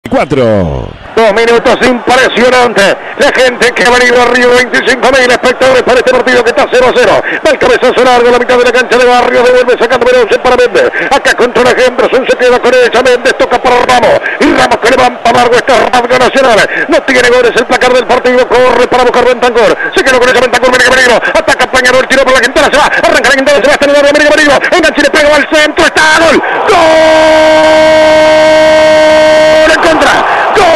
4. 2 minutos impresionantes. La gente que ha venido arriba, 25.000 espectadores para este partido que está 0-0. Va el cabezazo largo, la mitad de la cancha de Barrio, devuelve sacando Mendoza para Méndez. Acá contra la Henderson, se queda con ella, Méndez toca para Ramos. Y Ramos que levanta largo esta radio nacional. No tiene goles el placar del partido, corre para buscar Bentancur. Se quedó con ella Bentancur, América Peligro. Ataca Peñarol, tiro por la Quintana, se va. Arranca la Quintana, se va hasta el área, América Peligro. Enganche y le pega al centro, está gol. ¡Gol! En contra. ¡Gol!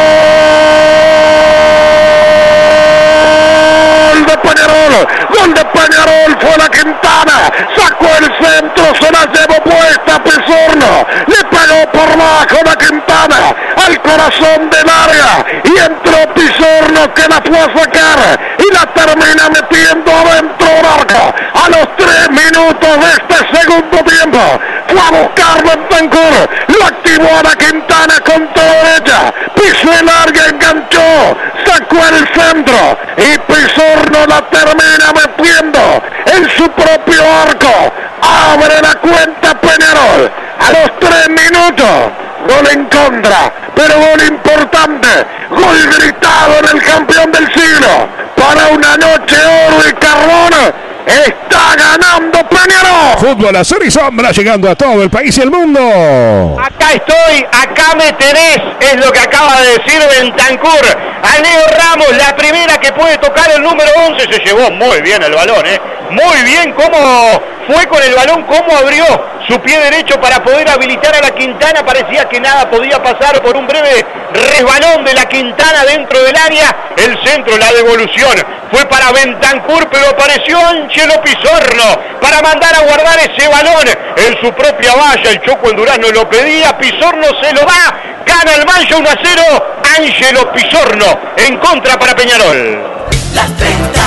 Gol de Peñarol, fue la Quintana, sacó el centro, se la llevó puesta Pizorno, le pegó por bajo la Quintana al corazón del área y entró Pizorno que la fue a sacar y la termina metiendo adentro del arco. A los 3 minutos de este segundo tiempo fue a buscarlo en Bentancur, lo activó a la Quintana con toda ella, pisó el área, enganchó, sacó el centro y Pizorno la termina metiendo en su propio arco. Abre la cuenta Peñarol a los 3 minutos. Gol en contra, pero gol importante, gol gritado en el campeón del siglo. Para una noche oro y carbón, está ganando Peñarol. Fútbol azul y sombra llegando a todo el país y el mundo. Acá estoy, acá me tenés, es lo que acaba de decir Bentancur. A Leo Ramos, la primera que puede tocar el número 11, se llevó muy bien el balón, muy bien cómo fue con el balón, cómo abrió su pie derecho para poder habilitar a la Quintana. Parecía que nada podía pasar por un breve resbalón de la Quintana dentro del área. El centro, la devolución fue para Bentancur, pero apareció Ángelo Pizorno para mandar a guardar ese balón en su propia valla. El Choco en Durazno lo pedía, Pizorno se lo da, gana el Mancha 1-0, Ángelo Pizorno en contra para Peñarol. Las 30.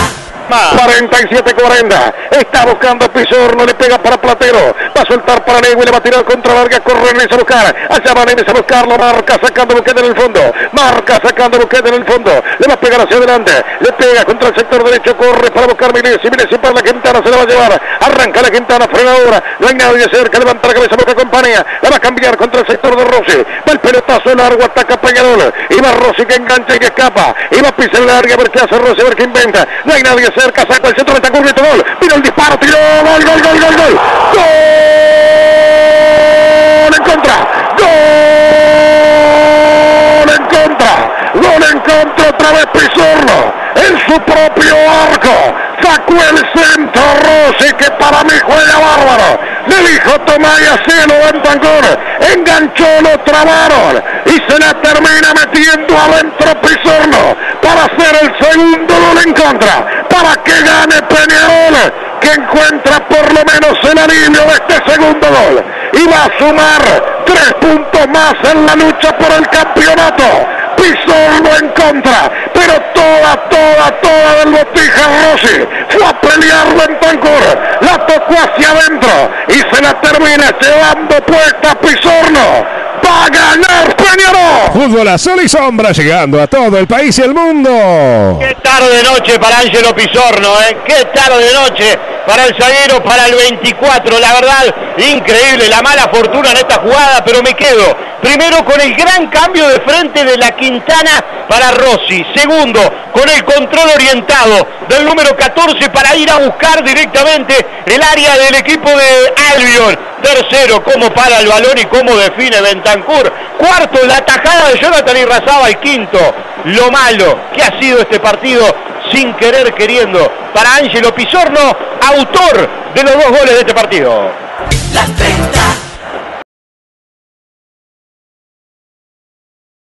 47-40, está buscando Pizorno, le pega para Platero, va a soltar para Negui, le va a tirar contra larga, corre Neves a buscar, allá va Neves a buscarlo, marca sacando Busquets en el fondo, marca sacando Busquets en el fondo, le va a pegar hacia adelante, le pega contra el sector derecho, corre para buscar Milesi para la Quintana, se la va a llevar, arranca la Quintana, frenadora, no hay nadie cerca, levanta la cabeza, busca compañía, la va a cambiar contra el sector de Rossi, va el pelotazo largo, ataca Peñarol, y va Rossi que engancha y que escapa, y va a pisar el área, a ver qué hace Rossi, a ver qué inventa, no hay nadie cerca, saca el centro, Bentancur, grito gol, vino el disparo, tiró, gol, gol, gol, gol, gol, gol en contra, gol en contra, otra vez Pizorno, en su propio arco, sacó el centro Rossi, que para mí juega bárbaro, le dijo tomá y hacelo Bentancur, enganchó, lo trabaron, y se la termina metiendo adentro Pizorno, para hacer el segundo gol en contra, para que gane Peñarol, que encuentra por lo menos el alivio de este segundo gol, y va a sumar 3 puntos más en la lucha por el campeonato. Pizorno en contra, pero toda del Botija Rossi fue a pelear Bentancur, la tocó hacia adentro y se la termina llevando puesta Pizorno. Va a ganar Peñarol. Fútbol azul y sombra llegando a todo el país y el mundo. Qué tarde noche para Ángelo Pizorno, qué tarde noche para el zaguero, para el 24, la verdad, increíble, la mala fortuna en esta jugada, pero me quedo primero con el gran cambio de frente de la Quintana para Rossi, segundo, con el control orientado del número 14 para ir a buscar directamente el área del equipo de Albion, tercero, cómo para el balón y cómo define Bentancur, cuarto, la tajada de Jonathan Irrazabal, quinto, lo malo que ha sido este partido sin querer queriendo para Ángelo Pizorno, autor de los 2 goles de este partido. Las 30.